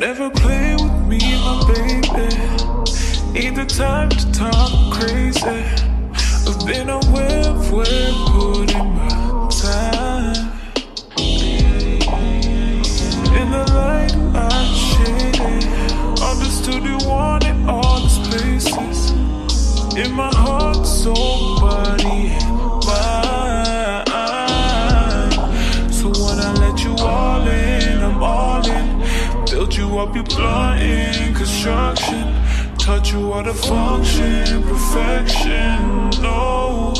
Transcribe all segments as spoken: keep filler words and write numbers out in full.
Never play with me, my baby. Ain't the time to talk crazy. I've been aware of where I'm putting my time. In the light I shaded, understood you wanted all these places. In my heart, soul, body, and mind. So when I let you all in, I'm all in. Build you up, you blunt in construction. Taught you how to function, perfection, no.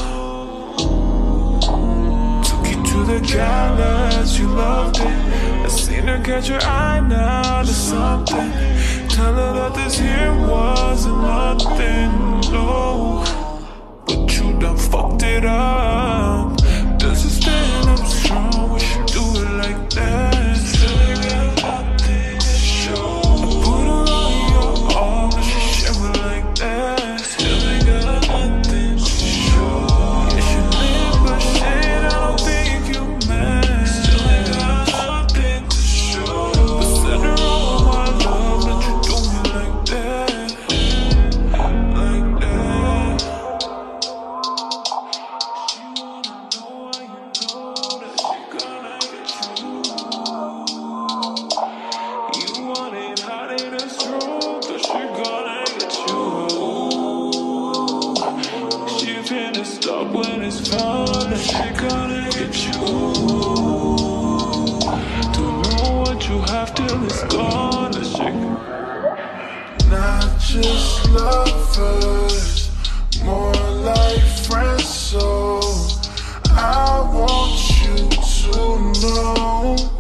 Took you to the galas, you loved it. I seen her catch your eye now to something. Tell her that this here wasn't nothing, no. But you done fucked it up. Does it stand up strong? We should do it like that. Still ain't got nothing to show. I put her on your arm, and she shimmer like that. Still ain't got nothing to show. You should live, but shit, I don't think you mad. Still ain't got nothing to show. But send her all my love, let you do me like that, like that. She wanna know why you know that she gonna get you. You want it hot in a stroke, but she gonna get you. She finna stop when it's found, and she gonna get you. Don't know what you have till it's gone, and she not just lovers, more like friends. So I want you to know,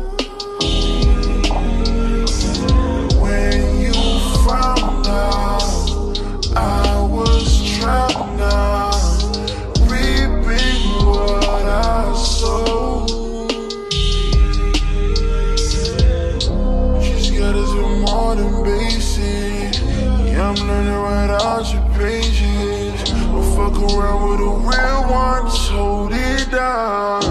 when you found out I was trapped now, reaping what I sowed. She's got us with more than basic. Yeah, I'm learning right out your pages. Don't fuck around with a real one, just hold it down.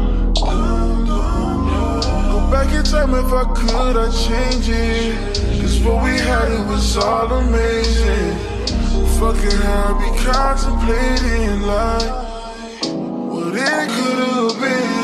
Go back in time if I could, I'd change it. Cause what we had, it was all amazing. Fucking how I be contemplating like what it could've been.